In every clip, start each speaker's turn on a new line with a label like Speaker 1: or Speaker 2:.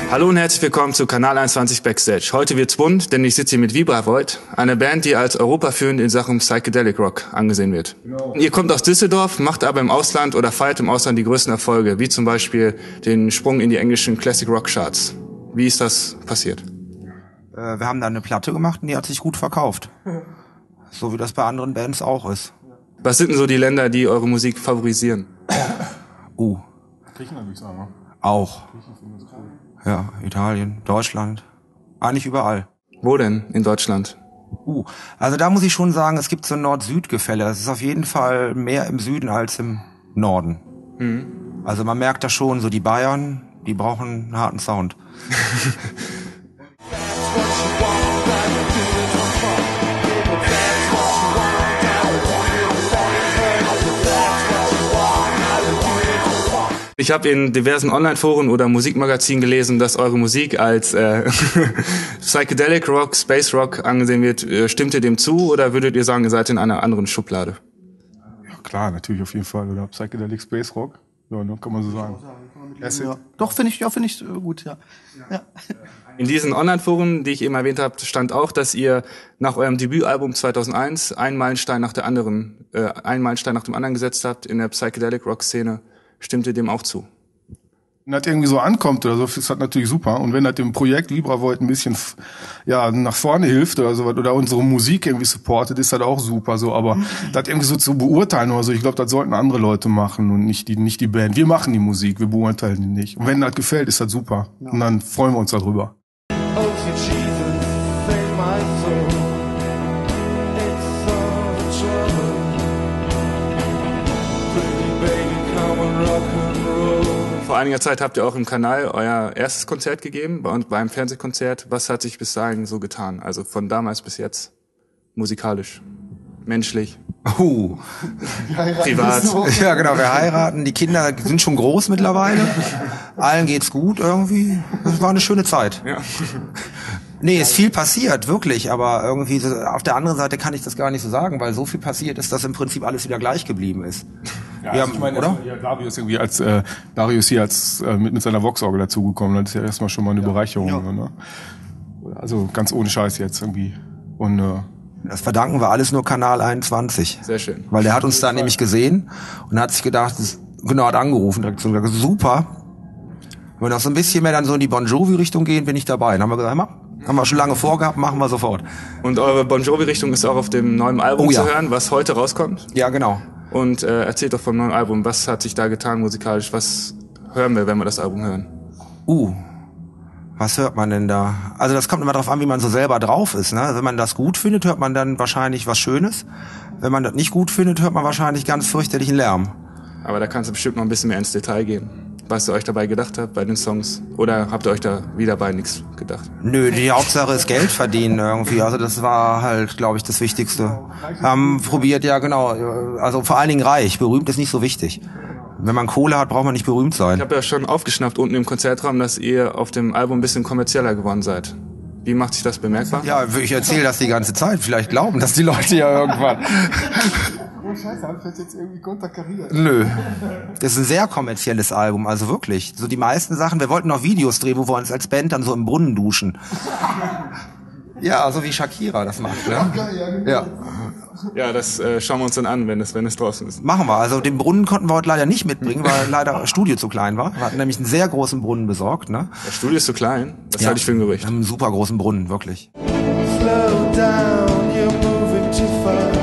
Speaker 1: Hallo und herzlich willkommen zu Kanal 21 Backstage. Heute wird's bunt, denn ich sitze hier mit Vibravoid, eine Band, die als europaführend in Sachen Psychedelic Rock angesehen wird. Genau. Ihr kommt aus Düsseldorf, macht aber im Ausland oder feiert im Ausland die größten Erfolge, wie zum Beispiel den Sprung in die englischen Classic Rock Charts. Wie ist das passiert?
Speaker 2: Wir haben da eine Platte gemacht und die hat sich gut verkauft. So wie das bei anderen Bands auch ist.
Speaker 1: Was sind denn so die Länder, die eure Musik favorisieren?
Speaker 3: Griechenland, würde ich sagen.
Speaker 2: Auch. Ja, Italien, Deutschland. Eigentlich überall.
Speaker 1: Wo denn in Deutschland?
Speaker 2: Also da muss ich schon sagen, es gibt so ein Nord-Süd-Gefälle. Es ist auf jeden Fall mehr im Süden als im Norden. Mhm. Also man merkt da schon, so die Bayern, die brauchen einen harten Sound.
Speaker 1: Ich habe in diversen Online-Foren oder Musikmagazinen gelesen, dass eure Musik als Psychedelic Rock, Space Rock angesehen wird. Stimmt ihr dem zu oder würdet ihr sagen, ihr seid in einer anderen Schublade?
Speaker 3: Ja klar, natürlich auf jeden Fall. Oder Psychedelic Space Rock. Ja, ne, kann man so sagen.
Speaker 4: Ja. Doch, finde ich gut, ja.
Speaker 1: In diesen Online-Foren, die ich eben erwähnt habe, stand auch, dass ihr nach eurem Debütalbum 2001 einen Meilenstein nach dem anderen gesetzt habt in der Psychedelic Rock-Szene. Stimmt ihr dem auch zu?
Speaker 3: Wenn das irgendwie so ankommt oder so, ist das natürlich super. Und wenn das dem Projekt Vibravoid ein bisschen nach vorne hilft oder so oder unsere Musik irgendwie supportet, ist das auch super. So, aber das irgendwie so zu beurteilen oder so, ich glaube, das sollten andere Leute machen und nicht die Band. Wir machen die Musik, wir beurteilen die nicht. Und wenn das gefällt, ist das super. Und dann freuen wir uns darüber.
Speaker 1: Vor einiger Zeit habt ihr auch im Kanal euer erstes Konzert gegeben, beim Fernsehkonzert. Was hat sich bis dahin so getan? Also von damals bis jetzt, musikalisch, menschlich, privat.
Speaker 2: Ja genau, wir heiraten, die Kinder sind schon groß mittlerweile, allen geht's gut irgendwie. Das war eine schöne Zeit. Ja. Nee, ist viel passiert, wirklich, aber irgendwie auf der anderen Seite kann ich das gar nicht so sagen, weil so viel passiert ist, dass im Prinzip alles wieder gleich geblieben ist.
Speaker 3: Ja, also ich meine, oder? Ja, Darius irgendwie Darius hier mit seiner Vox-Orgel dazugekommen, das ist ja erstmal schon mal eine Bereicherung. Ja. Ne? Also ganz ohne Scheiß jetzt irgendwie. Und
Speaker 2: das verdanken wir alles nur Kanal 21.
Speaker 1: Sehr schön.
Speaker 2: Weil der hat uns da nämlich gesehen und hat sich gedacht, hat angerufen, direkt so gesagt, super. Wenn wir noch so ein bisschen mehr dann so in die Bon Jovi-Richtung gehen, bin ich dabei. Dann haben wir gesagt, haben wir schon lange vorgehabt, machen wir sofort.
Speaker 1: Und eure Bon Jovi-Richtung ist auch auf dem neuen Album zu hören, was heute rauskommt?
Speaker 2: Ja, genau.
Speaker 1: Und erzählt doch vom neuen Album, was hat sich da getan musikalisch? Was hören wir, wenn wir das Album hören?
Speaker 2: Was hört man denn da? Also das kommt immer darauf an, wie man so selber drauf ist. Ne? Wenn man das gut findet, hört man dann wahrscheinlich was Schönes. Wenn man das nicht gut findet, hört man wahrscheinlich ganz fürchterlichen Lärm.
Speaker 1: Aber da kannst du bestimmt noch ein bisschen mehr ins Detail gehen. Was ihr euch dabei gedacht habt bei den Songs? Oder habt ihr euch da wieder bei nichts gedacht?
Speaker 2: Nö, die Hauptsache ist Geld verdienen irgendwie. Also das war halt, glaube ich, das Wichtigste. Haben probiert, ja genau. Also vor allen Dingen reich. Berühmt ist nicht so wichtig. Wenn man Kohle hat, braucht man nicht berühmt sein.
Speaker 1: Ich habe ja schon aufgeschnappt unten im Konzertraum, dass ihr auf dem Album ein bisschen kommerzieller geworden seid. Wie macht sich das bemerkbar?
Speaker 2: Ja, ich erzähle das die ganze Zeit. Vielleicht glauben das die Leute ja irgendwann.
Speaker 3: Oh Scheiße, hab ich jetzt irgendwie konterkariert?
Speaker 2: Nö. Das ist ein sehr kommerzielles Album, also wirklich. So die meisten Sachen, wir wollten noch Videos drehen, wo wir uns als Band dann so im Brunnen duschen. Ja, so wie Shakira das macht, ne?
Speaker 1: Ja, das schauen wir uns dann an, wenn es draußen ist.
Speaker 2: Machen wir. Also den Brunnen konnten wir heute leider nicht mitbringen, weil leider das Studio zu klein war. Wir hatten nämlich einen sehr großen Brunnen besorgt, ne?
Speaker 1: Das Studio ist zu klein? Das halte ich für ein Gerücht.
Speaker 2: Wir haben einen super großen Brunnen, wirklich.
Speaker 5: Slow down, you're moving too fast.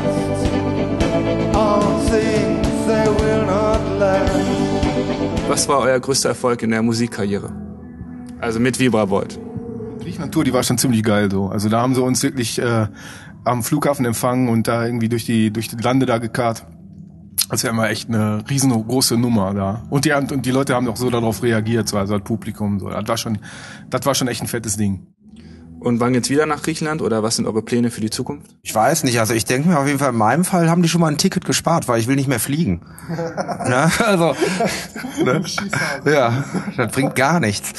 Speaker 5: All things they will not last.
Speaker 1: Was war euer größter Erfolg in der Musikkarriere? Also mit Vibravoid.
Speaker 3: Die Griechenland-Tour, die war schon ziemlich geil so. Also da haben sie uns wirklich am Flughafen empfangen und da irgendwie durch die Lande da gekarrt. Das war immer echt eine riesengroße Nummer da. Und die Leute haben auch so darauf reagiert, so, also das Publikum so. Das war schon echt ein fettes Ding.
Speaker 1: Und wann geht's wieder nach Griechenland oder was sind eure Pläne für die Zukunft?
Speaker 2: Ich weiß nicht, also ich denke mir auf jeden Fall, in meinem Fall haben die schon mal ein Ticket gespart, weil ich will nicht mehr fliegen. Ne? Also, ne? Ja, das bringt gar nichts.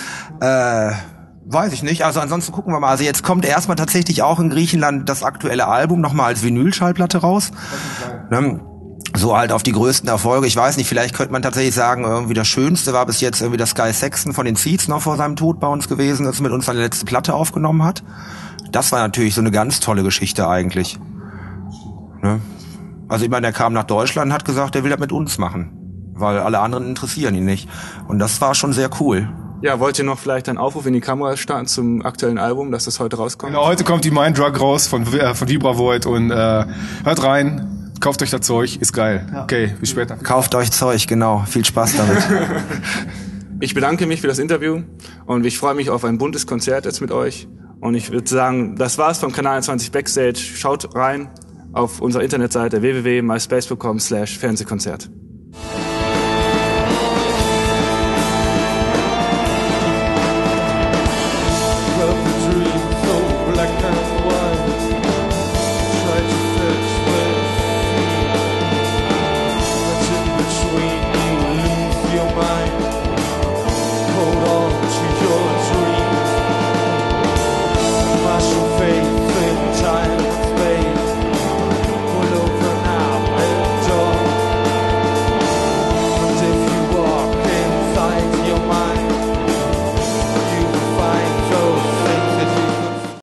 Speaker 2: Weiß ich nicht, also ansonsten gucken wir mal. Also jetzt kommt erstmal tatsächlich auch in Griechenland das aktuelle Album nochmal als Vinylschallplatte raus. Ne? so halt auf die größten Erfolge. Ich weiß nicht, vielleicht könnte man tatsächlich sagen, irgendwie das Schönste war bis jetzt irgendwie, dass Guy Saxon von den Seeds noch vor seinem Tod bei uns gewesen ist, mit uns seine letzte Platte aufgenommen hat. Das war natürlich so eine ganz tolle Geschichte eigentlich. Ne? Also ich meine, der kam nach Deutschland und hat gesagt, er will das mit uns machen, weil alle anderen interessieren ihn nicht. Und das war schon sehr cool.
Speaker 1: Ja, wollt ihr noch vielleicht einen Aufruf in die Kamera starten zum aktuellen Album, dass das heute rauskommt?
Speaker 3: Genau, heute kommt die Mind Drug raus von Vibravoid und hört rein. Kauft euch das Zeug, ist geil. Ja. Okay, bis später.
Speaker 2: Kauft euch Zeug, genau. Viel Spaß damit.
Speaker 1: Ich bedanke mich für das Interview und ich freue mich auf ein buntes Konzert jetzt mit euch. Und ich würde sagen, das war's vom Kanal 21 Backstage. Schaut rein auf unserer Internetseite www.myspace.com/Fernsehkonzert.